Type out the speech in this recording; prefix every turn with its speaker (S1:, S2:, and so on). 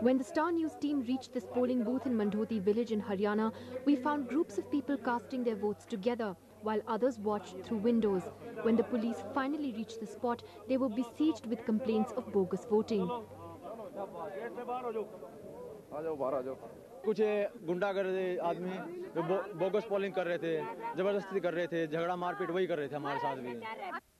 S1: When the Star News team reached this polling booth in Mandhoti village in Haryana, we found groups of people casting their votes together, while others watched through windows. When the police finally reached the spot, they were besieged with complaints of bogus voting.
S2: कुछ गुंडागर्द आदमी जो bogus polling कर रहे थे, जबरदस्ती कर रहे थे, झगड़ा मारपीट वही कर रहे थे हमारे साथ भी।